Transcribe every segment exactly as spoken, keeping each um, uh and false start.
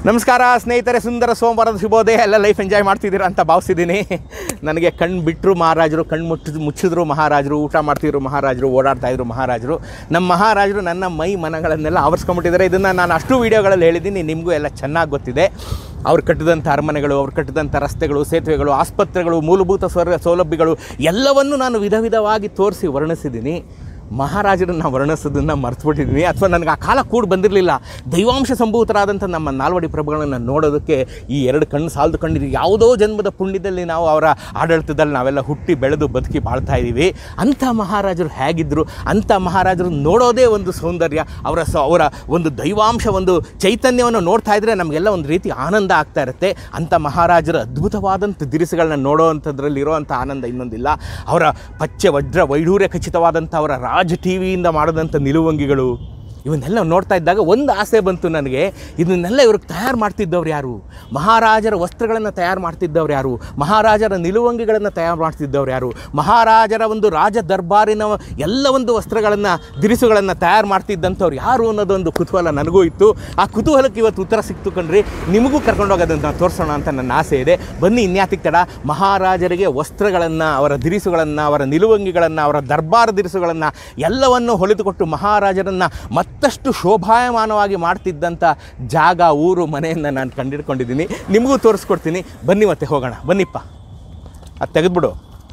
ನಮಸ್ಕಾರ ಸ್ನೇಹಿತರೆ, ಸುಂದರ ಸೋಮವಾರದ ಶುಭೋದಯ. ಎಲ್ಲ ಲೈಫ್ ಎಂಜಾಯ್ ಮಾಡ್ತಿದ್ದೀರಾ ಅಂತ ಭಾವಿಸಿದ್ದೀನಿ. ನನಗೆ ಕಣ್ಣು ಬಿಟ್ಟರು ಮಹಾರಾಜರು, ಕಣ್ಣು ಮುಟ್ಟಿದ್ರು ಮುಚ್ಚಿದ್ರು ಮಹಾರಾಜರು, ಊಟ ಮಾಡ್ತಿದ್ರು ಮಹಾರಾಜರು, ಓಡಾಡ್ತಾಯಿದ್ರು ಮಹಾರಾಜರು. ನಮ್ಮ ಮಹಾರಾಜರು ನನ್ನ ಮೈ ಮನಗಳನ್ನೆಲ್ಲ ಆವರಿಸ್ಕೊಂಡ್ಬಿಟ್ಟಿದ್ದಾರೆ. ಇದನ್ನು ನಾನು ಅಷ್ಟು ವೀಡಿಯೋಗಳಲ್ಲಿ ಹೇಳಿದ್ದೀನಿ, ನಿಮಗೂ ಎಲ್ಲ ಚೆನ್ನಾಗಿ ಗೊತ್ತಿದೆ. ಅವ್ರು ಕಟ್ಟಿದಂಥ ಅರಮನೆಗಳು, ಅವ್ರು ಕಟ್ಟಿದಂಥ ರಸ್ತೆಗಳು, ಸೇತುವೆಗಳು, ಆಸ್ಪತ್ರೆಗಳು, ಮೂಲಭೂತ ಸ್ವರ ಸೌಲಭ್ಯಗಳು ಎಲ್ಲವನ್ನೂ ನಾನು ವಿಧ ವಿಧವಾಗಿ ತೋರಿಸಿ ವರ್ಣಿಸಿದ್ದೀನಿ. ಮಹಾರಾಜರನ್ನು ವರ್ಣಿಸೋದನ್ನು ಮರೆತುಬಿಟ್ಟಿದ್ದೀನಿ, ಅಥವಾ ನನಗೆ ಆ ಕಾಲ ಕೂಡ ಬಂದಿರಲಿಲ್ಲ. ದೈವಾಂಶ ಸಂಭೂತರಾದಂಥ ನಮ್ಮ ನಾಲ್ವಡಿ ಪ್ರಭುಗಳನ್ನು ನೋಡೋದಕ್ಕೆ ಈ ಎರಡು ಕಣ್ಣು ಸಾಲದು ಕಂಡಿದ್ದೀವಿ. ಯಾವುದೋ ಜನ್ಮದ ಪುಣ್ಯದಲ್ಲಿ ನಾವು ಅವರ ಆಡಳಿತದಲ್ಲಿ ನಾವೆಲ್ಲ ಹುಟ್ಟಿ ಬೆಳೆದು ಬದುಕಿ ಬಾಳ್ತಾ ಇದ್ದೀವಿ. ಅಂಥ ಮಹಾರಾಜರು ಹೇಗಿದ್ದರು, ಅಂಥ ಮಹಾರಾಜರು ನೋಡೋದೇ ಒಂದು ಸೌಂದರ್ಯ. ಅವರ ಸ ಅವರ ಒಂದು ದೈವಾಂಶ, ಒಂದು ಚೈತನ್ಯವನ್ನು ನೋಡ್ತಾ ಇದ್ದರೆ ನಮಗೆಲ್ಲ ಒಂದು ರೀತಿ ಆನಂದ ಆಗ್ತಾ ಇರುತ್ತೆ. ಅಂಥ ಮಹಾರಾಜರ ಅದ್ಭುತವಾದಂಥ ದಿರಿಸುಗಳನ್ನ ನೋಡೋ ಅಂಥದ್ರಲ್ಲಿ ಇರೋವಂಥ ಆನಂದ ಇನ್ನೊಂದಿಲ್ಲ. ಅವರ ಪಚ್ಚೆ ವಜ್ರ ವೈಢೂರ್ಯ ಖಚಿತವಾದಂಥ ಅವರ ರಾಜ್ ಟಿ ವಿಯಿಂದ ಮಾಡಿದಂಥ ನಿಲುವಂಗಿಗಳು, ಇವನ್ನೆಲ್ಲ ನೋಡ್ತಾ ಇದ್ದಾಗ ಒಂದು ಆಸೆ ಬಂತು ನನಗೆ. ಇದನ್ನೆಲ್ಲ ಇವ್ರಿಗೆ ತಯಾರು ಮಾಡ್ತಿದ್ದವ್ರು ಯಾರು? ಮಹಾರಾಜರ ವಸ್ತ್ರಗಳನ್ನು ತಯಾರು ಮಾಡ್ತಿದ್ದವ್ರು ಯಾರು? ಮಹಾರಾಜರ ನಿಲುವಂಗಿಗಳನ್ನು ತಯಾರು ಮಾಡ್ತಿದ್ದವ್ರು ಯಾರು? ಮಹಾರಾಜರ ಒಂದು ರಾಜ ದರ್ಬಾರಿನ ಎಲ್ಲ ಒಂದು ವಸ್ತ್ರಗಳನ್ನು, ದಿರಿಸುಗಳನ್ನು ತಯಾರು ಮಾಡ್ತಿದ್ದಂಥವ್ರು ಯಾರು ಅನ್ನೋದೊಂದು ಕುತೂಹಲ ನನಗೂ ಇತ್ತು. ಆ ಕುತೂಹಲಕ್ಕೆ ಇವತ್ತು ಉತ್ತರ ಸಿಕ್ತು ಕಣ್ರಿ. ನಿಮಗೂ ಕರ್ಕೊಂಡೋಗೋದನ್ನು ತೋರಿಸೋಣ ಅಂತ ನನ್ನ ಆಸೆ ಇದೆ. ಬನ್ನಿ, ಇನ್ಯಾತಿಗೆ ತಡ. ಮಹಾರಾಜರಿಗೆ ವಸ್ತ್ರಗಳನ್ನು, ಅವರ ದಿರಿಸುಗಳನ್ನು, ಅವರ ನಿಲುವಂಗಿಗಳನ್ನು, ಅವರ ದರ್ಬಾರ್ ದಿರಿಸುಗಳನ್ನು ಎಲ್ಲವನ್ನು ಹೊಲಿದುಕೊಟ್ಟು ಮಹಾರಾಜರನ್ನು ಮತ್ತಷ್ಟು ಶೋಭಾಯಮಾನವಾಗಿ ಮಾಡ್ತಿದ್ದಂಥ ಜಾಗ, ಊರು, ಮನೆಯನ್ನು ನಾನು ಕಂಡಿಡ್ಕೊಂಡಿದ್ದೀನಿ. ನಿಮಗೂ ತೋರಿಸ್ಕೊಡ್ತೀನಿ. ಬನ್ನಿ ಮತ್ತೆ ಹೋಗೋಣ. ಬನ್ನಿಪ್ಪ, ಅದು ತೆಗೆದ್ಬಿಡು.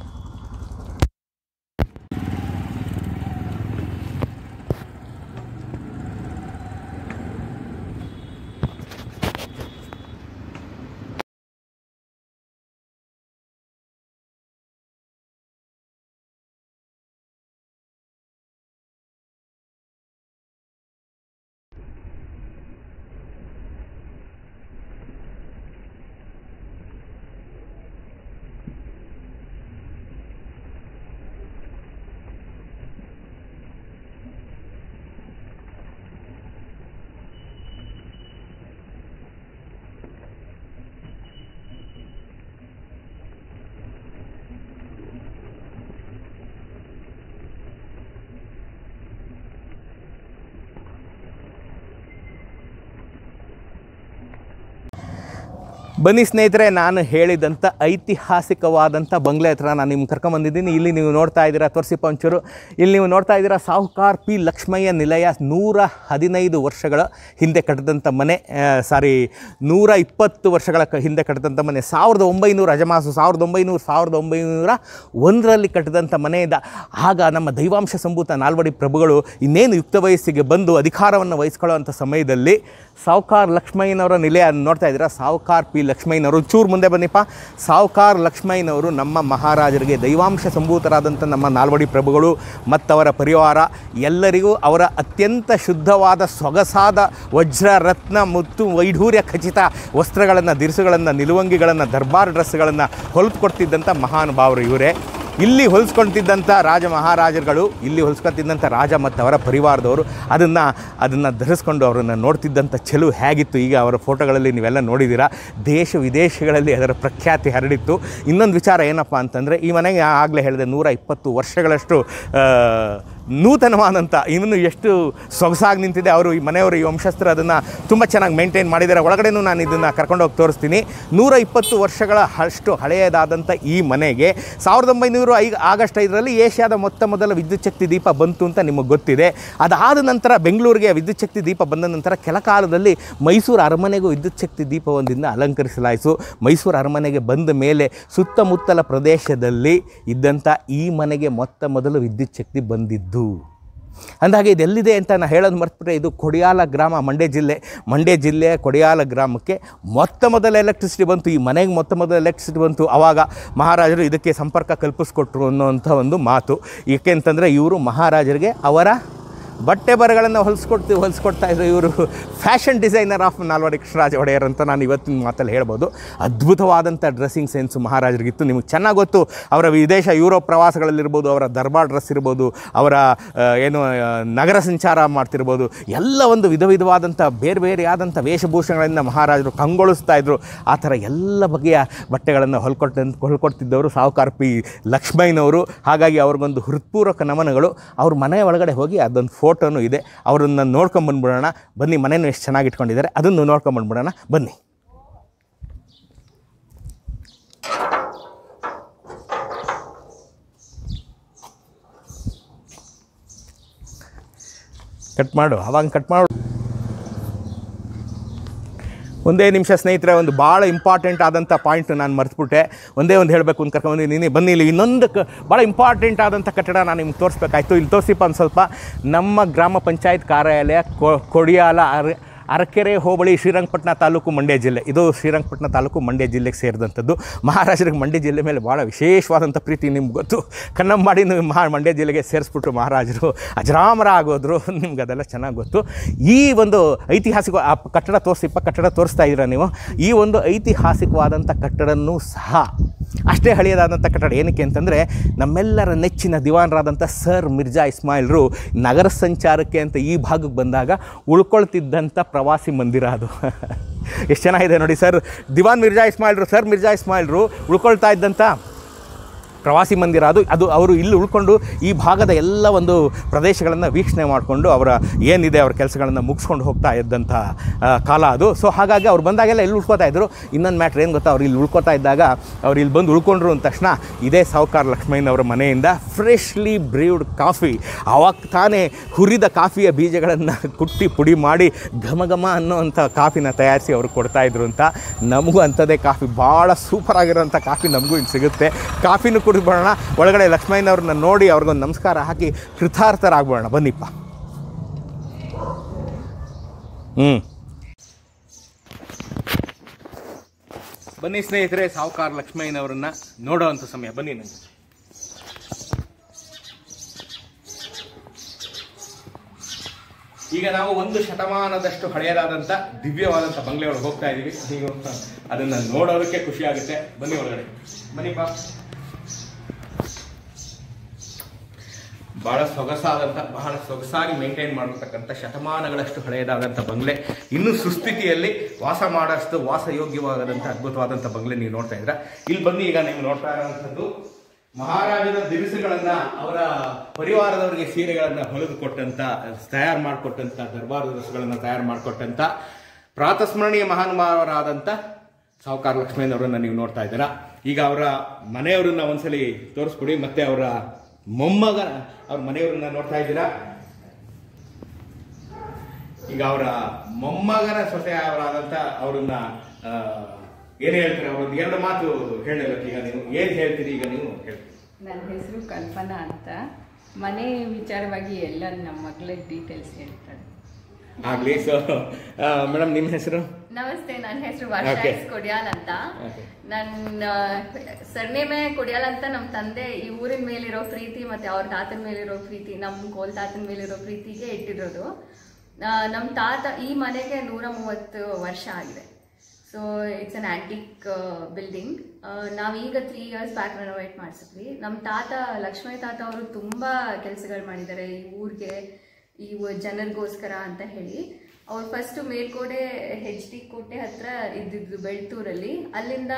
ಬನ್ನಿ ಸ್ನೇಹಿತರೆ, ನಾನು ಹೇಳಿದಂಥ ಐತಿಹಾಸಿಕವಾದಂಥ ಬಂಗ್ಲೆ ಹತ್ರ ನಾನು ನಿಮ್ಗೆ ಕರ್ಕೊಂಬಂದಿದ್ದೀನಿ. ಇಲ್ಲಿ ನೀವು ನೋಡ್ತಾ ಇದ್ದೀರಾ, ತೋರಿಸಿಪ್ಪ ಒಂಚೂರು. ಇಲ್ಲಿ ನೀವು ನೋಡ್ತಾ ಇದ್ದೀರಾ ಸಾಹುಕಾರ್ ಪಿ ಲಕ್ಷ್ಮಯ್ಯ ನಿಲಯ. ನೂರ ಹದಿನೈದು ವರ್ಷಗಳ ಹಿಂದೆ ಕಟ್ಟಿದಂಥ ಮನೆ, ಸಾರಿ ನೂರ ಇಪ್ಪತ್ತು ವರ್ಷಗಳ ಕ ಹಿಂದೆ ಕಟ್ಟಿದಂಥ ಮನೆ. ಸಾವಿರದ ಒಂಬೈನೂರು ಅಜಮಾಸು ಸಾವಿರದ ಒಂಬೈನೂರು ಸಾವಿರದ ಒಂಬೈನೂರ ಒಂದರಲ್ಲಿ ಕಟ್ಟಿದಂಥ ಮನೆಯಿಂದ ಆಗ ನಮ್ಮ ದೈವಾಂಶ ಸಂಭೂತ ನಾಲ್ವಡಿ ಪ್ರಭುಗಳು ಇನ್ನೇನು ಯುಕ್ತ ವಯಸ್ಸಿಗೆ ಬಂದು ಅಧಿಕಾರವನ್ನು ವಹಿಸ್ಕೊಳ್ಳೋವಂಥ ಸಮಯದಲ್ಲಿ ಸಾಹುಕಾರ್ ಲಕ್ಷ್ಮಯ್ಯನವರ ನಿಲಯ ನೋಡ್ತಾ ಇದ್ದೀರಾ. ಸಾಹುಕಾರ್ ಪಿ ಲಕ್ಷ್ಮಯ್ಯನವರು, ಚೂರು ಮುಂದೆ ಬನ್ನಿಪ್ಪ. ಸಾಹುಕಾರ್ ಲಕ್ಷ್ಮಯ್ಯನವರು ನಮ್ಮ ಮಹಾರಾಜರಿಗೆ, ದೈವಾಂಶ ಸಂಭೂತರಾದಂಥ ನಮ್ಮ ನಾಲ್ವಡಿ ಪ್ರಭುಗಳು ಮತ್ತವರ ಪರಿವಾರ ಎಲ್ಲರಿಗೂ ಅವರ ಅತ್ಯಂತ ಶುದ್ಧವಾದ ಸೊಗಸಾದ ವಜ್ರ ರತ್ನ ಮತ್ತು ವೈಢೂರ್ಯ ಖಚಿತ ವಸ್ತ್ರಗಳನ್ನು, ದಿರಿಸುಗಳನ್ನು, ನಿಲುವಂಗಿಗಳನ್ನು, ದರ್ಬಾರ್ ಡ್ರೆಸ್ಗಳನ್ನು ಹೊಲಿದುಕೊಡ್ತಿದ್ದಂಥ ಮಹಾನುಭಾವರು ಇವರೇ. ಇಲ್ಲಿ ಹೊಲಿಸ್ಕೊಳ್ತಿದ್ದಂಥ ರಾಜ ಮಹಾರಾಜರುಗಳು, ಇಲ್ಲಿ ಹೊಲಿಸ್ಕೊತಿದ್ದಂಥ ರಾಜ ಮತ್ತು ಅವರ ಪರಿವಾರದವರು ಅದನ್ನು ಅದನ್ನು ಧರಿಸ್ಕೊಂಡು ಅವರನ್ನು ನೋಡ್ತಿದ್ದಂಥ ಚೆಲುವು ಹೇಗಿತ್ತು, ಈಗ ಅವರ ಫೋಟೋಗಳಲ್ಲಿ ನೀವೆಲ್ಲ ನೋಡಿದ್ದೀರಾ. ದೇಶ ವಿದೇಶಗಳಲ್ಲಿ ಅದರ ಪ್ರಖ್ಯಾತಿ ಹರಡಿತ್ತು. ಇನ್ನೊಂದು ವಿಚಾರ ಏನಪ್ಪ ಅಂತಂದರೆ, ಈ ಮನೆಗೆ ಆಗಲೇ ಹೇಳಿದೆ ನೂರ ಇಪ್ಪತ್ತು ವರ್ಷಗಳಷ್ಟು ನೂತನವಾದಂಥ, ಇನ್ನೂ ಎಷ್ಟು ಸೊಗಸಾಗಿ ನಿಂತಿದೆ. ಅವರು ಈ ಮನೆಯವರು, ಈ ವಂಶಸ್ಥರು ಅದನ್ನು ತುಂಬ ಚೆನ್ನಾಗಿ ಮೇಂಟೈನ್ ಮಾಡಿದ್ದಾರೆ. ಒಳಗಡೆನೂ ನಾನು ಇದನ್ನು ಕರ್ಕೊಂಡೋಗಿ ತೋರಿಸ್ತೀನಿ. ನೂರ ಇಪ್ಪತ್ತು ವರ್ಷಗಳ ಅಷ್ಟು ಹಳೆಯದಾದಂಥ ಈ ಮನೆಗೆ ಸಾವಿರದ ಒಂಬೈನೂರು ಐ ಆಗಸ್ಟ್ ಐದರಲ್ಲಿ ಏಷ್ಯಾದ ಮೊತ್ತ ಮೊದಲ ವಿದ್ಯುತ್ ಶಕ್ತಿ ದೀಪ ಬಂತು ಅಂತ ನಿಮಗೆ ಗೊತ್ತಿದೆ. ಅದಾದ ನಂತರ ಬೆಂಗಳೂರಿಗೆ ವಿದ್ಯುತ್ ಶಕ್ತಿ ದೀಪ ಬಂದ ನಂತರ ಕೆಲ ಕಾಲದಲ್ಲಿ ಮೈಸೂರು ಅರಮನೆಗೂ ವಿದ್ಯುತ್ ಶಕ್ತಿ ದೀಪವೊಂದಿಂದ ಅಲಂಕರಿಸಲಾಯಿತು. ಮೈಸೂರು ಅರಮನೆಗೆ ಬಂದ ಮೇಲೆ ಸುತ್ತಮುತ್ತಲ ಪ್ರದೇಶದಲ್ಲಿ ಇದ್ದಂಥ ಈ ಮನೆಗೆ ಮೊತ್ತ ಮೊದಲು ವಿದ್ಯುತ್ ಶಕ್ತಿ ಬಂದಿದ್ದು. ಅಂದಾಗೆ ಇದೆಲ್ಲಿದೆ ಅಂತ ನಾನು ಹೇಳೋದು ಮರ್ತ್ಬಿಟ್ರೆ, ಇದು ಕೊಡಿಯಾಲ ಗ್ರಾಮ, ಮಂಡ್ಯ ಜಿಲ್ಲೆ. ಮಂಡ್ಯ ಜಿಲ್ಲೆಯ ಕೊಡಿಯಾಲ ಗ್ರಾಮಕ್ಕೆ ಮೊತ್ತ ಮೊದಲ ಎಲೆಕ್ಟ್ರಿಸಿಟಿ ಬಂತು. ಈ ಮನೆಗೆ ಮೊತ್ತ ಮೊದಲ ಎಲೆಕ್ಟ್ರಿಸಿಟಿ ಬಂತು. ಆವಾಗ ಮಹಾರಾಜರು ಇದಕ್ಕೆ ಸಂಪರ್ಕ ಕಲ್ಪಿಸ್ಕೊಟ್ರು ಅನ್ನೋವಂಥ ಒಂದು ಮಾತು. ಏಕೆ ಅಂತಂದರೆ, ಇವರು ಮಹಾರಾಜರಿಗೆ ಅವರ ಬಟ್ಟೆ ಬರಗಳನ್ನು ಹೊಲಿಸ್ಕೊಡ್ತೀವಿ ಹೊಲಿಸ್ಕೊಡ್ತಾ ಇದ್ರು. ಇವರು fashion designer of Nalwadi Krishnaraja Wodeyar ಅಂತ ನಾನು ಇವತ್ತಿನ ಮಾತಲ್ಲಿ ಹೇಳ್ಬೋದು. ಅದ್ಭುತವಾದಂಥ ಡ್ರೆಸ್ಸಿಂಗ್ ಸೆನ್ಸು ಮಹಾರಾಜರಿಗಿತ್ತು. ನಿಮಗೆ ಚೆನ್ನಾಗಿ ಗೊತ್ತು. ಅವರ ವಿದೇಶ ಯುರೋಪ್ ಪ್ರವಾಸಗಳಲ್ಲಿರ್ಬೋದು, ಅವರ ದರ್ಬಾರ್ ಡ್ರೆಸ್ ಇರ್ಬೋದು, ಅವರ ಏನು ನಗರ ಸಂಚಾರ ಮಾಡ್ತಿರ್ಬೋದು, ಎಲ್ಲ ಒಂದು ವಿಧ ವಿಧವಾದಂಥ ಬೇರೆ ಬೇರೆಯಾದಂಥ ವೇಷಭೂಷಣಗಳಿಂದ ಮಹಾರಾಜರು ಕಂಗೊಳಿಸ್ತಾ ಇದ್ದರು. ಆ ಥರ ಎಲ್ಲ ಬಗೆಯ ಬಟ್ಟೆಗಳನ್ನು ಹೊಲ್ಕೊಟ್ಟು ಹೊಲ್ಕೊಡ್ತಿದ್ದವರು ಸಾಹುಕಾರ್ ಪಿ ಲಕ್ಷ್ಮಯ್ಯನವರು. ಹಾಗಾಗಿ ಅವ್ರಿಗೊಂದು ಹೃತ್ಪೂರ್ವಕ ನಮನಗಳು. ಅವ್ರ ಮನೆಯ ಒಳಗಡೆ ಹೋಗಿ ಅದೊಂದು ಫೋಟೋನು ಇದೆ, ಅವರನ್ನು ನೋಡ್ಕೊಂಬಂದ್ಬಿಡೋಣ ಬನ್ನಿ. ಮನೆಯೂ ಎಷ್ಟು ಚೆನ್ನಾಗಿ ಇಟ್ಕೊಂಡಿದ್ದಾರೆ ಅದನ್ನು ನೋಡ್ಕೊಂಬಂದ್ಬಿಡೋಣ ಬನ್ನಿ. ಕಟ್ ಮಾಡು, ಅವಾಗ ಕಟ್ ಮಾಡು. ಒಂದೇ ನಿಮಿಷ ಸ್ನೇಹಿತರೆ, ಒಂದು ಭಾಳ ಇಂಪಾರ್ಟೆಂಟ್ ಆದಂಥ ಪಾಯಿಂಟ್ ನಾನು ಮರೆತುಬಿಟ್ಟೆ. ಒಂದೇ ಒಂದು ಹೇಳಬೇಕು ಅಂತ ಕರ್ಕೊಂಡು ನೀನು ಬನ್ನಿ. ಇಲ್ಲಿ ಇನ್ನೊಂದು ಕ ಭಾಳ ಇಂಪಾರ್ಟೆಂಟ್ ಆದಂಥ ಕಟ್ಟಡ ನಾನು ನಿಮ್ಗೆ ತೋರಿಸ್ಬೇಕಾಯ್ತು. ಇಲ್ಲಿ ತೋರಿಸಿಪ್ಪ ಒಂದು ಸ್ವಲ್ಪ. ನಮ್ಮ ಗ್ರಾಮ ಪಂಚಾಯತ್ ಕಾರ್ಯಾಲಯ ಕೊಡಿಯಾಲ ಅರ ಅರಕೆರೆ ಹೋಬಳಿ, ಶ್ರೀರಂಗಪಟ್ಟಣ ತಾಲೂಕು, ಮಂಡ್ಯ ಜಿಲ್ಲೆ. ಇದು ಶ್ರೀರಂಗಪಟ್ಟಣ ತಾಲೂಕು ಮಂಡ್ಯ ಜಿಲ್ಲೆಗೆ ಸೇರಿದಂಥದ್ದು. ಮಹಾರಾಜರಿಗೆ ಮಂಡ್ಯ ಜಿಲ್ಲೆ ಮೇಲೆ ಭಾಳ ವಿಶೇಷವಾದಂಥ ಪ್ರೀತಿ ನಿಮ್ಗೆ ಗೊತ್ತು. ಕನ್ನಂಬಾಡಿನ ಮಹಾ ಮಂಡ್ಯ ಜಿಲ್ಲೆಗೆ ಸೇರಿಸ್ಬಿಟ್ರು ಮಹಾರಾಜರು, ಅಜರಾಮರ ಆಗೋದ್ರು, ನಿಮ್ಗೆ ಅದೆಲ್ಲ ಚೆನ್ನಾಗಿ ಗೊತ್ತು. ಈ ಒಂದು ಐತಿಹಾಸಿಕ ಆ ಕಟ್ಟಡ ತೋರಿಸಿಪ್ಪ, ಕಟ್ಟಡ ತೋರಿಸ್ತಾ ಇದ್ದೀರಾ ನೀವು. ಈ ಒಂದು ಐತಿಹಾಸಿಕವಾದಂಥ ಕಟ್ಟಡನೂ ಸಹ ಅಷ್ಟೇ ಹಳೆಯದಾದಂಥ ಕಟ್ಟಡ. ಏನಕ್ಕೆ ಅಂತಂದರೆ ನಮ್ಮೆಲ್ಲರ ನೆಚ್ಚಿನ ದಿವಾನರಾದಂಥ ಸರ್ ಮಿರ್ಜಾ ಇಸ್ಮಾಯಿಲ್ರು ನಗರ ಸಂಚಾರಕ್ಕೆ ಅಂತ ಈ ಭಾಗಕ್ಕೆ ಬಂದಾಗ ಉಳ್ಕೊಳ್ತಿದ್ದಂಥ ಪ್ರವಾಸಿ ಮಂದಿರ ಅದು. ಎಷ್ಟು ಚೆನ್ನಾಗಿದೆ ನೋಡಿ. ಸರ್ ದಿವಾನ್ ಮಿರ್ಜಾ ಇಸ್ಮಾಯಿಲ್ರು ಸರ್ ಮಿರ್ಜಾ ಇಸ್ಮಾಯಿಲ್ರು ಉಳ್ಕೊಳ್ತಾ ಇದ್ದಂಥ ಪ್ರವಾಸಿ ಮಂದಿರ ಅದು. ಅದು ಅವರು ಇಲ್ಲಿ ಉಳ್ಕೊಂಡು ಈ ಭಾಗದ ಎಲ್ಲ ಒಂದು ಪ್ರದೇಶಗಳನ್ನು ವೀಕ್ಷಣೆ ಮಾಡಿಕೊಂಡು ಅವರ ಏನಿದೆ ಅವ್ರ ಕೆಲಸಗಳನ್ನು ಮುಗಿಸ್ಕೊಂಡು ಹೋಗ್ತಾ ಇದ್ದಂಥ ಕಾಲ ಅದು. ಸೊ ಹಾಗಾಗಿ ಅವ್ರು ಬಂದಾಗೆಲ್ಲ ಇಲ್ಲಿ ಉಳ್ಕೋತಾ ಇದ್ದರು. ಇನ್ನೊಂದು ಮ್ಯಾಟ್ರ್ ಏನು ಗೊತ್ತಾ, ಅವ್ರು ಇಲ್ಲಿ ಉಳ್ಕೋತಾ ಇದ್ದಾಗ ಅವ್ರು ಇಲ್ಲಿ ಬಂದು ಉಳ್ಕೊಂಡ್ರು ಅಂದ ತಕ್ಷಣ ಇದೇ ಸಾಹುಕಾರ ಲಕ್ಷ್ಮಯ್ಯನವರ ಮನೆಯಿಂದ ಫ್ರೆಶ್ಲಿ ಬ್ರೀವ್ಡ್ ಕಾಫಿ, ಅವಾಗ ತಾನೇ ಹುರಿದ ಕಾಫಿಯ ಬೀಜಗಳನ್ನು ಕುಟ್ಟಿ ಪುಡಿ ಮಾಡಿ ಘಮ ಘಮ ಅನ್ನೋವಂಥ ಕಾಫಿನ ತಯಾರಿಸಿ ಅವ್ರಿಗೆ ಕೊಡ್ತಾಯಿದ್ರು ಅಂತ. ನಮಗೂ ಅಂಥದ್ದೇ ಕಾಫಿ, ಭಾಳ ಸೂಪರಾಗಿರೋಂಥ ಕಾಫಿ ನಮಗೂ ಇಲ್ಲಿ ಸಿಗುತ್ತೆ. ಕಾಫಿನೂ ಕುಡಿದ್ಬಿಡೋಣ. ಒಳಗಡೆ ಲಕ್ಷ್ಮಯ್ಯನವ್ರನ್ನ ನೋಡಿ ಅವ್ರಿಗೊಂದು ನಮಸ್ಕಾರ ಹಾಕಿ ಕೃತಾರ್ಥರಾಗ್ಬಿಡೋಣ ಬನ್ನಿಪ್ಪ. ಹ್ಞೂ ಬನ್ನಿ ಸ್ನೇಹಿತರೆ, ಸಾಹುಕಾರ ಲಕ್ಷ್ಮಯ್ಯನವ್ರನ್ನ ನೋಡೋವಂಥ ಸಮಯ. ಬನ್ನಿ ನನಗೆ. ಈಗ ನಾವು ಒಂದು ಶತಮಾನದಷ್ಟು ಹಳೆಯದಾದಂಥ ದಿವ್ಯವಾದಂಥ ಬಂಗ್ಲೆ ಒಳಗೆ ಹೋಗ್ತಾ ಇದ್ದೀವಿ. ನೀವು ಅದನ್ನು ನೋಡೋದಕ್ಕೆ ಖುಷಿ ಆಗುತ್ತೆ. ಬನ್ನಿ ಒಳಗಡೆ ಬನ್ನಿಪ್ಪ. ಭಾಳ ಸೊಗಸಾದಂಥ, ಬಹಳ ಸೊಗಸಾಗಿ ಮೇಂಟೈನ್ ಮಾಡಿರ್ತಕ್ಕಂಥ ಶತಮಾನಗಳಷ್ಟು ಹಳೆಯದಾದಂಥ ಬಂಗ್ಲೆ, ಇನ್ನೂ ಸುಸ್ಥಿತಿಯಲ್ಲಿ ವಾಸ ಮಾಡೋಷ್ಟು ವಾಸಯೋಗ್ಯವಾದಂಥ ಅದ್ಭುತವಾದಂಥ ಬಂಗ್ಲೆ ನೀವು ನೋಡ್ತಾ ಇದ್ದೀರಾ. ಇಲ್ಲಿ ಬಂದು ಈಗ ನೀವು ನೋಡ್ತಾ ಇರೋವಂಥದ್ದು ಮಹಾರಾಜರ ದಿರಿಸುಗಳನ್ನ, ಅವರ ಪರಿವಾರದವರಿಗೆ ಸೀರೆಗಳನ್ನ ಹೊಲಿದು ಕೊಟ್ಟಂತ, ತಯಾರು ಮಾಡಿಕೊಟ್ಟಂತ, ದರ್ಬಾರ್ ದಿರಿಸುಗಳನ್ನ ತಯಾರು ಮಾಡಿಕೊಟ್ಟಂತ ಪ್ರಾತಸ್ಮರಣೀಯ ಮಹಾನುಭಾವರಾದಂಥ ಸಾಹುಕಾರ ಲಕ್ಷ್ಮಯ್ಯನವರನ್ನ ನೀವು ನೋಡ್ತಾ ಇದ್ದೀರಾ. ಈಗ ಅವರ ಮನೆಯವರನ್ನ ಒಂದ್ಸಲಿ ತೋರಿಸ್ಕೊಡಿ. ಮತ್ತೆ ಅವರ ಮೊಮ್ಮಗ ಅವ್ರ ಮನೆಯವರನ್ನ ನೋಡ್ತಾ ಇದ್ದೀರಾ. ಈಗ ಅವರ ಮೊಮ್ಮಗನ ಸೊಸೆ ಅವರಾದಂಥ ಅವ್ರನ್ನ ಏನ್ ಹೇಳ್ತೀರಿ? ಅವ್ರದ್ದು ಎರಡು ಮಾತು ಹೇಳಬೇಕು. ಈಗ ನೀವು ಏನ್ ಹೇಳ್ತೀರಿ? ಈಗ ನೀವು ಹೇಳ್ತೀರಿ. ನನ್ನ ಹೆಸರು ಕಲ್ಪನಾ ಅಂತ. ಮನೆ ವಿಚಾರವಾಗಿ ಎಲ್ಲ ನಮ್ಮ ಮಗಳಿಗೆ ಡೀಟೇಲ್ಸ್ ಹೇಳ್ತಾರೆ. ಆಗ್ಲಿ. ಸೊ ಮೇಡಮ್ ನಿಮ್ಮ ಹೆಸರು? ನಮಸ್ತೆ, ನನ್ನ ಹೆಸರು ವರ್ಷಾ ಎಸ್ ಕೊಡಿಯಾಲ್ ಅಂತ. ನನ್ನ ಸರ್ನೇಮೆ ಕೊಡಿಯಾಲ್ ಅಂತ. ನಮ್ಮ ತಂದೆ ಈ ಊರಿನ ಮೇಲಿರೋ ಪ್ರೀತಿ ಮತ್ತೆ ಅವ್ರ ತಾತನ ಮೇಲಿರೋ ಪ್ರೀತಿ, ನಮ್ಮ ಕೋಲ್ ತಾತನ ಮೇಲಿರೋ ಪ್ರೀತಿಗೆ ಇಟ್ಟಿರೋದು. ನಮ್ಮ ತಾತ ಈ ಮನೆಗೆ ನೂರ ಮೂವತ್ತು ವರ್ಷ ಆಗಿದೆ. So it's an antique building. ನಾವೀಗ ತ್ರೀ ಇಯರ್ಸ್ ಬ್ಯಾಕ್ ರೆನೋವೇಟ್ ಮಾಡಿಸಿದ್ವಿ. ನಮ್ಮ ತಾತ ಲಕ್ಷ್ಮೀ ತಾತ ಅವರು ತುಂಬ ಕೆಲಸಗಳು ಮಾಡಿದ್ದಾರೆ ಈ ಊರಿಗೆ, ಈ ಜನರಿಗೋಸ್ಕರ ಅಂತ ಹೇಳಿ. ಅವ್ರು ಫಸ್ಟು ಮೇಲ್ಕೋಟೆ ಹೆಚ್ ಡಿ ಕೋಟೆ ಹತ್ರ ಇದ್ದಿದ್ದು ಬೆಳ್ತೂರಲ್ಲಿ. ಅಲ್ಲಿಂದ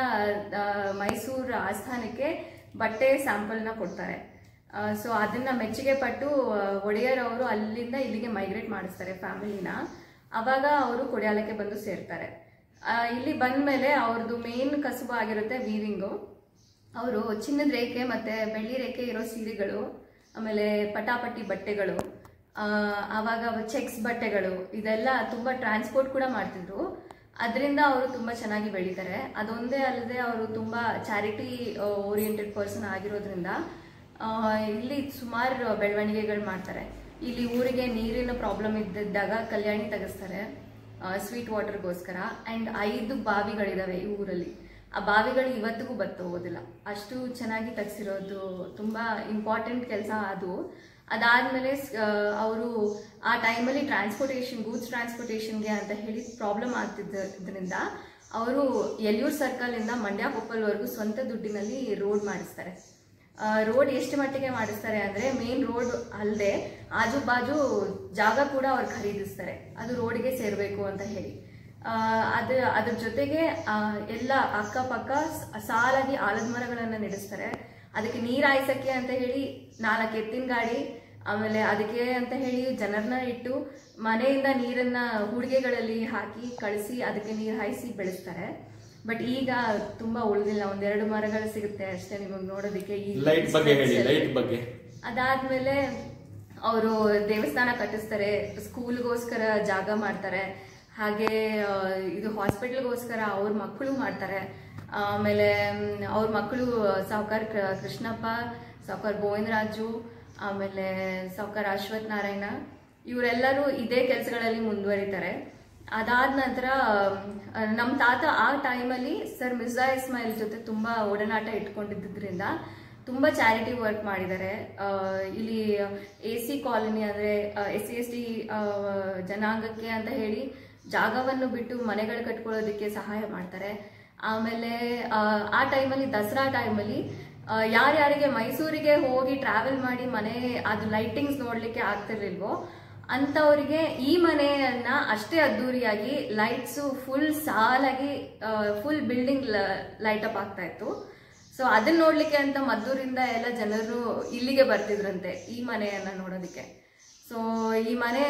ಮೈಸೂರು ಆಸ್ಥಾನಕ್ಕೆ ಬಟ್ಟೆ ಸ್ಯಾಂಪಲ್ನ ಕೊಡ್ತಾರೆ. ಸೊ ಅದನ್ನ ಮೆಚ್ಚುಗೆ ಪಟ್ಟು ಒಡೆಯರ್ ಅವರು ಅಲ್ಲಿಂದ ಇಲ್ಲಿಗೆ ಮೈಗ್ರೇಟ್ ಮಾಡಿಸ್ತಾರೆ ಫ್ಯಾಮಿಲಿನ. ಅವಾಗ ಅವರು ಕೊಡಿಯಾಲಕ್ಕೆ ಬಂದು ಸೇರ್ತಾರೆ. ಇಲ್ಲಿ ಬಂದ ಮೇಲೆ ಅವ್ರದ್ದು ಮೇನ್ ಕಸುಬು ಆಗಿರುತ್ತೆ ವೀವಿಂಗು. ಅವರು ಚಿನ್ನದ ರೇಖೆ ಮತ್ತು ಬೆಳ್ಳಿ ರೇಖೆ ಇರೋ ಸೀರೆಗಳು, ಆಮೇಲೆ ಪಟಾಪಟಿ ಬಟ್ಟೆಗಳು, ಆವಾಗ ಚೆಕ್ಸ್ ಬಟ್ಟೆಗಳು, ಇದೆಲ್ಲ ತುಂಬ ಟ್ರಾನ್ಸ್ಪೋರ್ಟ್ ಕೂಡ ಮಾಡ್ತಿದ್ರು. ಅದರಿಂದ ಅವರು ತುಂಬ ಚೆನ್ನಾಗಿ ಬೆಳೀತಾರೆ. ಅದೊಂದೇ ಅಲ್ಲದೆ ಅವರು ತುಂಬ ಚಾರಿಟಿ ಓರಿಯೆಂಟೆಡ್ ಪರ್ಸನ್ ಆಗಿರೋದ್ರಿಂದ ಇಲ್ಲಿ ಸುಮಾರು ಬೆಳವಣಿಗೆಗಳು ಮಾಡ್ತಾರೆ. ಇಲ್ಲಿ ಊರಿಗೆ ನೀರಿನ ಪ್ರಾಬ್ಲಮ್ ಇದ್ದಿದ್ದಾಗ ಕಲ್ಯಾಣಿ ತೆಗೆಸ್ತಾರೆ ಸ್ವೀಟ್ ವಾಟರ್ಗೋಸ್ಕರ. ಆ್ಯಂಡ್ ಐದು ಬಾವಿಗಳಿದಾವೆ ಈ ಊರಲ್ಲಿ. ಆ ಬಾವಿಗಳು ಇವತ್ತಿಗೂ ಬತ್ತ ಹೋಗೋದಿಲ್ಲ, ಅಷ್ಟು ಚೆನ್ನಾಗಿ ತೆಗೆಸಿರೋದು ತುಂಬ ಇಂಪಾರ್ಟೆಂಟ್ ಕೆಲಸ ಅದು. ಅದಾದಮೇಲೆ ಅವರು ಆ ಟೈಮಲ್ಲಿ ಟ್ರಾನ್ಸ್ಪೋರ್ಟೇಷನ್, ಗೂಡ್ಸ್ ಟ್ರಾನ್ಸ್ಪೋರ್ಟೇಷನ್ಗೆ ಅಂತ ಹೇಳಿ ಪ್ರಾಬ್ಲಮ್ ಆಗ್ತಿದ್ದರಿಂದ ಅವರು ಯಲಿಯೂರು ಸರ್ಕಲಿಂದ ಮಂಡ್ಯ ಕೊಪ್ಪಲ್ವರೆಗೂ ಸ್ವಂತ ದುಡ್ಡಿನಲ್ಲಿ ರೋಡ್ ಮಾಡಿಸ್ತಾರೆ. ರೋಡ್ ಎಷ್ಟು ಮಟ್ಟಿಗೆ ಮಾಡಿಸ್ತಾರೆ ಅಂದರೆ, ಮೇನ್ ರೋಡ್ ಅಲ್ಲದೆ ಆಜು ಬಾಜು ಜಾಗ ಕೂಡ ಅವ್ರು ಖರೀದಿಸ್ತಾರೆ, ಅದು ರೋಡಿಗೆ ಸೇರಬೇಕು ಅಂತ ಹೇಳಿ. ಅದು ಅದ್ರ ಜೊತೆಗೆ ಎಲ್ಲ ಅಕ್ಕಪಕ್ಕ ಸಾಲಾಗಿ ಆಲದ ಮರಗಳನ್ನು ನೆಡೆಸ್ತಾರೆ. ಅದಕ್ಕೆ ನೀರು ಹಾಯಿಸಕ್ಕೆ ಅಂತ ಹೇಳಿ ನಾಲ್ಕು ಎತ್ತಿನ ಗಾಡಿ, ಆಮೇಲೆ ಅದಕ್ಕೆ ಅಂತ ಹೇಳಿ ಜನರನ್ನ ಇಟ್ಟು ಮನೆಯಿಂದ ನೀರನ್ನ ಹೂಡಿಗೆಗಳಲ್ಲಿ ಹಾಕಿ ಕಳಿಸಿ ಅದಕ್ಕೆ ನೀರು ಹಾಯಿಸಿ ಬೆಳೆಸ್ತಾರೆ. ಬಟ್ ಈಗ ತುಂಬಾ ಉಳಿದಿಲ್ಲ, ಒಂದೆರಡು ಮರಗಳು ಸಿಗುತ್ತೆ ಅಷ್ಟೇ ನಿಮಗೆ ನೋಡೋದಕ್ಕೆ. ಲೈಟ್ ಬಗ್ಗೆ ಹೇಳಿ, ಲೈಟ್ ಬಗ್ಗೆ. ಅದಾದ್ಮೇಲೆ ಅವರು ದೇವಸ್ಥಾನ ಕಟ್ಟಿಸ್ತಾರೆ, ಸ್ಕೂಲ್ಗೋಸ್ಕರ ಜಾಗ ಮಾಡ್ತಾರೆ, ಹಾಗೆ ಇದು ಹಾಸ್ಪಿಟಲ್ಗೋಸ್ಕರ ಅವ್ರ ಮಕ್ಕಳು ಮಾಡ್ತಾರೆ. ಆಮೇಲೆ ಅವ್ರ ಮಕ್ಕಳು ಸಾವುಕಾರ ಕೃಷ್ಣಪ್ಪ, ಸಾವುಕಾರ ಗೋವಿಂದರಾಜು, ಆಮೇಲೆ ಸಾವುಕಾರ ಅಶ್ವಥ್ ನಾರಾಯಣ, ಇವರೆಲ್ಲರೂ ಇದೇ ಕೆಲಸಗಳಲ್ಲಿ ಮುಂದುವರಿತಾರೆ. ಅದಾದ ನಂತರ ನಮ್ಮ ತಾತ ಆ ಟೈಮಲ್ಲಿ ಸರ್ ಮಿರ್ಜಾ ಇಸ್ಮಾಯಿಲ್ ಜೊತೆ ತುಂಬ ಒಡನಾಟ ಇಟ್ಕೊಂಡಿದ್ದರಿಂದ ತುಂಬ ಚಾರಿಟಿ ವರ್ಕ್ ಮಾಡಿದ್ದಾರೆ. ಇಲ್ಲಿ ಎ ಸಿ ಕಾಲನಿ ಅಂದರೆ ಎಸ್ ಸಿ ಎಸ್ ಟಿ ಜನಾಂಗಕ್ಕೆ ಅಂತ ಹೇಳಿ ಜಾಗವನ್ನು ಬಿಟ್ಟು ಮನೆಗಳು ಕಟ್ಕೊಳ್ಳೋದಕ್ಕೆ ಸಹಾಯ ಮಾಡ್ತಾರೆ. ಆಮೇಲೆ ಆ ಟೈಮಲ್ಲಿ ದಸರಾ ಟೈಮಲ್ಲಿ ಯಾರ್ಯಾರಿಗೆ ಮೈಸೂರಿಗೆ ಹೋಗಿ ಟ್ರಾವೆಲ್ ಮಾಡಿ ಮನೆ ಅದು ಲೈಟಿಂಗ್ಸ್ ನೋಡಲಿಕ್ಕೆ ಆಗ್ತಿರ್ಲಿಲ್ವೋ ಅಂಥವರಿಗೆ ಈ ಮನೆಯನ್ನ ಅಷ್ಟೇ ಅದ್ದೂರಿಯಾಗಿ ಲೈಟ್ಸು ಫುಲ್ ಸಾಲಾಗಿ ಫುಲ್ ಬಿಲ್ಡಿಂಗ್ ಲೈಟ್ ಅಪ್ ಆಗ್ತಾ ಇತ್ತು. ಸೊ ಅದನ್ನ ನೋಡ್ಲಿಕ್ಕೆ ಅಂತ ಮದ್ದೂರಿಂದ ಎಲ್ಲ ಜನರು ಇಲ್ಲಿಗೆ ಬರ್ತಿದ್ರಂತೆ ಈ ಮನೆಯನ್ನ ನೋಡೋದಕ್ಕೆ. ಸೊ ಈ ಮನೆ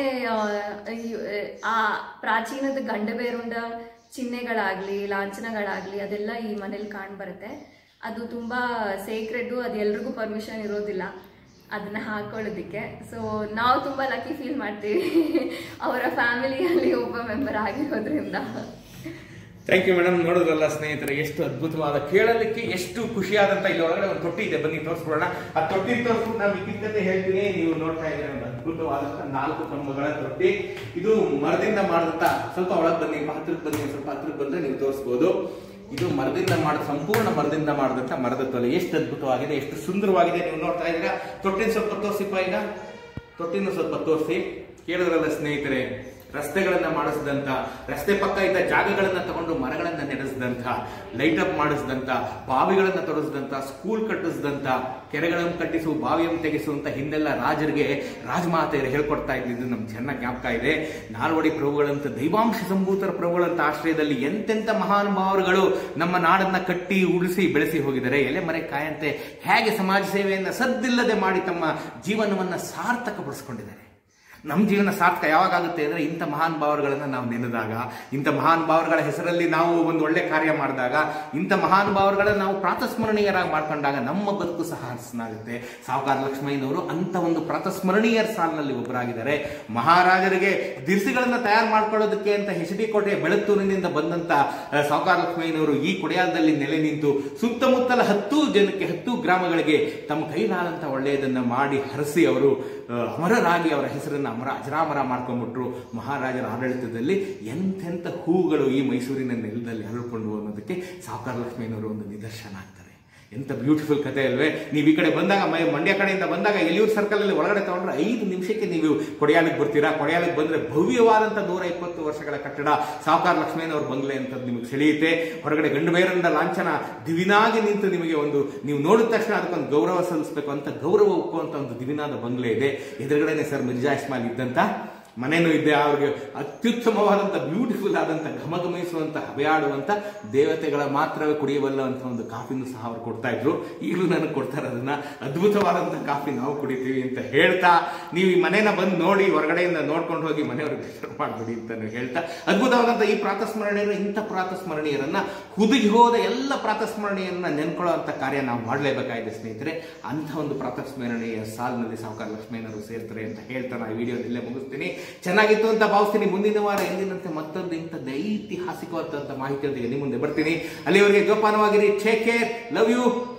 ಆ ಪ್ರಾಚೀನದ ಗಂಡಬೇರುಂಡ ಚಿಹ್ನೆಗಳಾಗ್ಲಿ ಲಾಂಛನಗಳಾಗ್ಲಿ ಅದೆಲ್ಲ ಈ ಮನೇಲಿ ಕಾಣ್ ಬರುತ್ತೆ. ಅದು ತುಂಬಾ ಸೇಕ್ರೆಡ್, ಅದು ಎಲ್ರಿಗೂ ಪರ್ಮಿಷನ್ ಇರೋದಿಲ್ಲ ಅದನ್ನ ಹಾಕೊಳ್ಳೋದಿಕ್ಕೆ. ಸೊ ನಾವು ತುಂಬಾ ಲಕ್ಕಿ ಫೀಲ್ ಮಾಡ್ತೀವಿ ಅವರ ಫ್ಯಾಮಿಲಿಯಲ್ಲಿ ಒಬ್ಬ ಮೆಂಬರ್ ಆಗಿರೋದ್ರಿಂದ. Thank you madam. ನೋಡಿದ್ರಲ್ಲ ಸ್ನೇಹಿತರೆ, ಎಷ್ಟು ಅದ್ಭುತವಾದ, ಕೇಳಲಿಕ್ಕೆ ಎಷ್ಟು ಖುಷಿಯಾದಂತ. ಇಲ್ಲಿ ಒಳಗಡೆ ಒಂದು ತೊಟ್ಟಿ ಇದೆ, ಬನ್ನಿ ತೋರಿಸ್ಬಿಡೋಣ. ಆ ತೊಟ್ಟಿ ತೋರಿಸ್ಬಿಟ್ಟು ನಾನು ಮಿಕ್ಕಿದ ಹೇಳ್ತೀನಿ. ನೀವು ನೋಡ್ತಾ ಇದ್ದೀರ ಒಂದು ಅದ್ಭುತವಾದಂತ ನಾಲ್ಕು ಕಂಬಗಳ ತೊಟ್ಟಿ. ಇದು ಮರದಿಂದ ಮಾಡಿದಂತ, ಸ್ವಲ್ಪ ಒಳಗೆ ಬನ್ನಿ, ಹತ್ರಕ್ಕೆ ಬನ್ನಿ, ಸ್ವಲ್ಪ ಹತ್ರಕ್ಕೆ ಬಂದ್ರೆ ನೀವು ತೋರಿಸ್ಬೋದು. ಇದು ಮರದಿಂದ ಮಾಡ ಸಂಪೂರ್ಣ ಮರದಿಂದ ಮಾಡಿದಂತ ಮರದ ತೊಲೆ. ಎಷ್ಟು ಅದ್ಭುತವಾಗಿದೆ, ಎಷ್ಟು ಸುಂದರವಾಗಿದೆ. ನೀವು ನೋಡ್ತಾ ಇದ್ದೀರಾ. ತೊಟ್ಟಿನ ಸ್ವಲ್ಪ ತೋರಿಸಿಪ್ಪ, ಈಗ ತೊಟ್ಟಿನ ಸ್ವಲ್ಪ ತೋರಿಸಿ. ಕೇಳಿದ್ರಲ್ಲ ಸ್ನೇಹಿತರೆ, ರಸ್ತೆಗಳನ್ನ ಮಾಡಿಸಿದಂತ, ರಸ್ತೆ ಪಕ್ಕ ಇದ್ದ ಜಾಗಗಳನ್ನ ತಗೊಂಡು ಮರಗಳನ್ನ ನೆಡೆಸಿದಂತ, ಲೈಟ್ ಅಪ್ ಮಾಡಿಸಿದಂತ, ಬಾವಿಗಳನ್ನ ತೊಡಸಿದಂತ, ಸ್ಕೂಲ್ ಕಟ್ಟಿಸಿದಂತ, ಕೆರೆಗಳನ್ನು ಕಟ್ಟಿಸು, ಬಾವಿಯನ್ನು ತೆಗೆಸುವಂತ ಹಿಂದೆಲ್ಲ ರಾಜರಿಗೆ ರಾಜಮಾತೆಯರು ಹೇಳ್ಕೊಡ್ತಾ ಇದ್ದಿದ್ದು ನಮ್ಗೆ ಚೆನ್ನಾಗಿ ಜ್ಞಾಪಕ ಇದೆ. ನಾಲ್ವಡಿ ಪ್ರಭುಗಳಂತ, ದೈವಾಂಶ ಸಂಭೂತರ ಪ್ರಭುಗಳಂತ ಆಶ್ರಯದಲ್ಲಿ ಎಂತೆಂತ ಮಹಾನುಭಾವರುಗಳು ನಮ್ಮ ನಾಡನ್ನ ಕಟ್ಟಿ ಉಳಿಸಿ ಬೆಳೆಸಿ ಹೋಗಿದ್ದಾರೆ. ಎಲೆ ಮರೆ ಕಾಯಂತೆ ಹೇಗೆ ಸಮಾಜ ಸೇವೆಯನ್ನ ಸದ್ದಿಲ್ಲದೆ ಮಾಡಿ ತಮ್ಮ ಜೀವನವನ್ನ ಸಾರ್ಥಕಪಡಿಸ್ಕೊಂಡಿದ್ದಾರೆ. ನಮ್ಮ ಜೀವನ ಸಾರ್ಥಕ ಯಾವಾಗುತ್ತೆ ಅಂದರೆ ಇಂಥ ಮಹಾನ್ ಭಾವರುಗಳನ್ನ ನಾವು ನೆನೆದಾಗ, ಇಂಥ ಮಹಾನ್ ಭಾವರುಗಳ ಹೆಸರಲ್ಲಿ ನಾವು ಒಂದು ಒಳ್ಳೆ ಕಾರ್ಯ ಮಾಡಿದಾಗ, ಇಂಥ ಮಹಾನ್ ಭಾವರುಗಳನ್ನ ನಾವು ಪ್ರಾತಸ್ಮರಣೀಯರಾಗಿ ಮಾಡ್ಕೊಂಡಾಗ ನಮ್ಮ ಬದುಕು ಸಹ ಹಸನಾಗುತ್ತೆ. ಸಾವುಕಾರ ಲಕ್ಷ್ಮಯ್ಯನವರು ಅಂತ ಒಂದು ಪ್ರಾತಸ್ಮರಣೀಯರ ಸಾಲಿನಲ್ಲಿ ಒಬ್ಬರಾಗಿದ್ದಾರೆ. ಮಹಾರಾಜರಿಗೆ ದಿರಿಸುಗಳನ್ನ ತಯಾರು ಮಾಡ್ಕೊಳ್ಳೋದಕ್ಕೆ ಅಂತ ಎಚ್ ಡಿ ಕೋಟೆ ಬೆಳತ್ತೂರಿನಿಂದ ಬಂದಂತ ಸಾವುಕಾರ ಲಕ್ಷ್ಮಯ್ಯನವರು ಈ ಕೊಡಿಯಾಲದಲ್ಲಿ ನೆಲೆ ನಿಂತು ಸುತ್ತಮುತ್ತಲ ಹತ್ತು ಜನಕ್ಕೆ, ಹತ್ತು ಗ್ರಾಮಗಳಿಗೆ ತಮ್ಮ ಕೈಲಾದಂತ ಒಳ್ಳೆಯದನ್ನ ಮಾಡಿ ಹರಸಿ ಅವರು ಅಮರರಾಗಿ ಅವರ ಹೆಸರನ್ನ ಅಮರ ಅಜರಾಮರ ಮಾಡ್ಕೊಂಡ್ಬಿಟ್ರು. ಮಹಾರಾಜರ ಆಡಳಿತದಲ್ಲಿ ಎಂತೆಂಥ ಹೂಗಳು ಈ ಮೈಸೂರಿನ ನೆಲದಲ್ಲಿ ಹರಡ್ಕೊಂಡು ಅನ್ನೋದಕ್ಕೆ ಸಾವುಕಾರ ಲಕ್ಷ್ಮಯ್ಯನವರು ಒಂದು ನಿದರ್ಶನ ಆಗ್ತಾರೆ. ಎಂತ ಬ್ಯೂಟಿಫುಲ್ ಕಥೆ ಅಲ್ವೇ? ನೀವು ಈ ಕಡೆ ಬಂದಾಗ, ಮೈ ಮಂಡ್ಯ ಕಡೆಯಿಂದ ಬಂದಾಗ ಎಲಿಯೂರು ಸರ್ಕಲ್ ಅಲ್ಲಿ ಒಳಗಡೆ ತಗೊಂಡ್ರೆ ಐದು ನಿಮಿಷಕ್ಕೆ ನೀವು ಕೊಡಿಯಾಲಿಗೆ ಬರ್ತೀರಾ. ಕೊಡಿಯಾಲಿಗೆ ಬಂದ್ರೆ ಭವ್ಯವಾದಂತ ನೂರ ಇಪ್ಪತ್ತು ವರ್ಷಗಳ ಕಟ್ಟಡ ಸಾವುಕಾರ ಲಕ್ಷ್ಮಯ್ಯನವ್ರ ಬಂಗ್ಲೆ ಅಂತ ನಿಮಗೆ ಸೆಳೆಯುತ್ತೆ. ಹೊರಗಡೆ ಗಂಡು ಬೇರಿಂದ ಲಾಂಛನ ದಿವಿನಾಗಿ ನಿಂತು ನಿಮಗೆ ಒಂದು, ನೀವು ನೋಡಿದ ತಕ್ಷಣ ಅದಕ್ಕೊಂದು ಗೌರವ ಸಲ್ಲಿಸಬೇಕು ಅಂತ ಗೌರವ ಒಪ್ಪುವಂತ ಒಂದು ದಿವಿನಾದ ಬಂಗ್ಲೆ ಇದೆ. ಎದುರುಗಡೆನೆ ಸರ್ ಮಿರ್ಜಾ ಇಸ್ಮಾಯಿಲ್ ಇದ್ದಂತ ಮನೇನೂ ಇದೆ. ಅವ್ರಿಗೆ ಅತ್ಯುತ್ತಮವಾದಂಥ ಬ್ಯೂಟಿಫುಲ್ ಆದಂಥ ಘಮಘಮಿಸುವಂಥ ಹಬೆಯಾಡುವಂಥ ದೇವತೆಗಳ ಮಾತ್ರವೇ ಕುಡಿಯಬಲ್ಲಂಥ ಒಂದು ಕಾಫಿನೂ ಸಹ ಅವ್ರು ಕೊಡ್ತಾ ಇದ್ರು. ಈಗಲೂ ನನಗೆ ಕೊಡ್ತಾರೆ ಅದನ್ನ. ಅದ್ಭುತವಾದಂಥ ಕಾಫಿ ನಾವು ಕುಡಿತೀವಿ ಅಂತ ಹೇಳ್ತಾ, ನೀವು ಈ ಮನೇನ ಬಂದು ನೋಡಿ, ಹೊರಗಡೆಯಿಂದ ನೋಡ್ಕೊಂಡು ಹೋಗಿ ಮನೆಯವ್ರಿಗೆ ಹೆಸರು ಮಾಡ್ಬಿಡಿ ಅಂತ ಹೇಳ್ತಾ, ಅದ್ಭುತವಾದಂಥ ಈ ಪ್ರಾತಸ್ಮರಣೀಯರು, ಇಂಥ ಪ್ರಾತಸ್ಮರಣೀಯರನ್ನ ಹುದುಗಿ ಹೋದ ಎಲ್ಲ ಪ್ರಾತಸ್ಮರಣೀಯರನ್ನ ನೆನ್ಕೊಳ್ಳೋ ಅಂತ ಕಾರ್ಯ ನಾವು ಮಾಡಲೇಬೇಕಾಗಿದೆ ಸ್ನೇಹಿತರೆ. ಅಂಥ ಒಂದು ಪ್ರಾತಸ್ಮರಣೀಯ ಸಾಲಿನಲ್ಲಿ ಸಾವುಕಾರ ಲಕ್ಷ್ಮಯ್ಯನವರು ಸೇರ್ತಾರೆ ಅಂತ ಹೇಳ್ತಾ ನಾನು ಈ ವಿಡಿಯೋ ಇಲ್ಲೇ ಮುಗಿಸ್ತೀನಿ. ಚೆನ್ನಾಗಿತ್ತು ಅಂತ ಭಾವಿಸ್ತೀನಿ. ಮುಂದಿನ ವಾರ ಎಂದಿನಂತೆ ಮತ್ತೊಂದು ಇಂಥದ್ದು ಐತಿಹಾಸಿಕವಾದಂಥ ಮಾಹಿತಿಯೊಂದಿಗೆ ನಿಮ್ಮ ಮುಂದೆ ಬರ್ತೀನಿ. ಅಲ್ಲಿವರೆಗೆ ಜೋಪಾನವಾಗಿರಿ. Take care, love you.